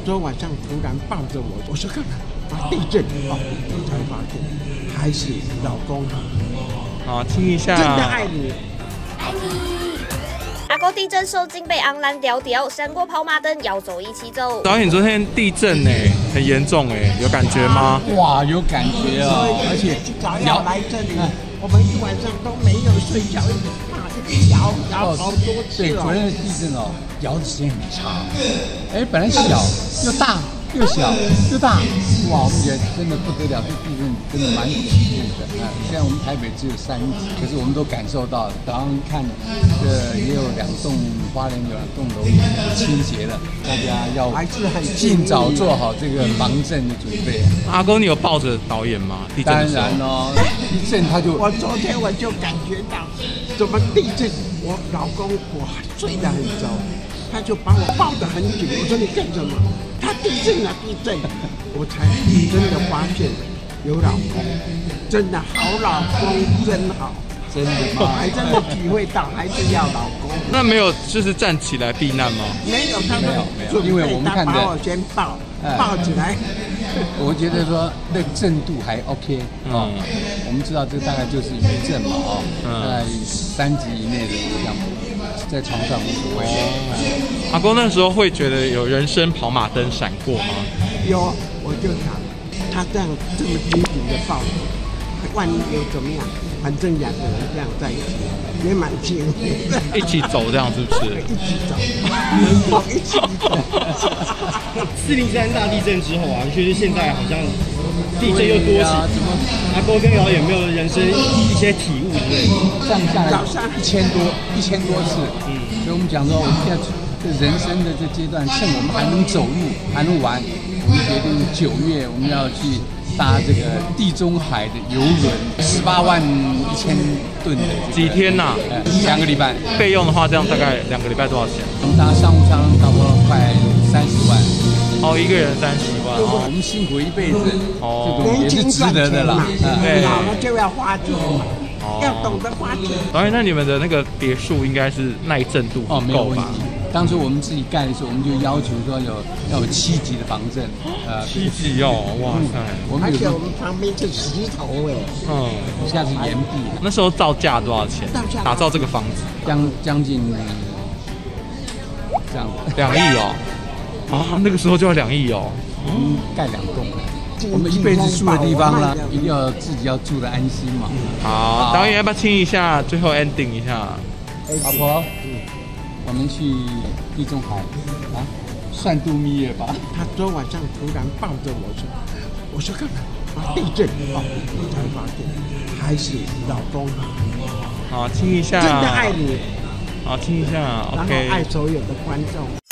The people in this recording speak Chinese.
昨晚上突然抱着我说干嘛？地震哦，我才发现还是老公好，亲一下。 真的爱你， 爱你。阿哥地震受惊被昂然吊吊，闪过跑马灯要走一起走。 导演昨天地震呢，很严重哎，有感觉吗？ 哇，有感觉哦，而且早要来这里，我们一晚上都没有睡觉，一直摇好多次对，昨天的地震哦，摇的时间很长。哎，本来小又大。又小又大，哇！我们觉得真的不得了，这地震真的蛮恐怖的啊！虽然我们台北只有3级，可是我们都感受到了。早上看，也有2栋花莲有2栋楼倾斜了，大家要尽早做好这个防震的准备。 阿公，你有抱着导演吗？地震当然哦，地震他就…… 我昨天我就感觉到，怎么地震？我老公我睡得很熟，他就把我抱得很紧。我说你干什么？他地震了，地震！我才真的发现有老公，真的好老公，真好， 真的吗？ 还真的体会到还是要老公。 那没有就是站起来避难吗？ 没有，他们没有，因为我们看的把我先抱起来。 我觉得说那个震度还 OK 哦，我们知道这大概就是余震嘛哦，大概3级以内的这样，在床上无所谓。 阿公那时候会觉得有人生跑马灯闪过吗？ 有，我就想他这么紧紧的抱着，万一有怎么样，反正2个人这样在一起也蛮幸福的。 一起走这样是不是？ 一起走，一起走。 403大地震之后啊，就是现在好像地震又多起，阿公跟导演有没有人生一些体悟之类的？ 上下来1000多次，所以我们讲说，我们现在这人生的这阶段，趁我们还能走路，还能玩，我们决定9月我们要去搭这个地中海的游轮，18万1000吨的。 几天呐 ？2个礼拜。 备用的话，这样大概2个礼拜多少钱？ 我们搭商务舱差不多快30万。 哦，一个人30万哦。 我们辛苦一辈子， 哦， 这种也是值得的啦。 对，老了就要花钱嘛，要懂得花钱。 导演，那你们的那个别墅应该是耐震度没有够吧？ 当初我们自己盖的时候，我们就要求说要有7级的防震 ，7级哦，哇塞！ 而且我们旁边是石头哎， 现在是岩壁。 那时候造价多少钱？打造这个房子将近这样子 2亿哦。啊，那个时候就要2亿哦。 我们盖2栋，我们一辈子住的地方呢，一定要自己要住的安心嘛。 好，导演要不要亲一下？最后 ending 一下。 老婆，我们去地中海啊，算度蜜月吧。 他昨晚上突然抱着我说干嘛？地震哦，我才发现还是老公好，亲一下。 真的爱你。 好，亲一下。OK。 然后爱所有的观众。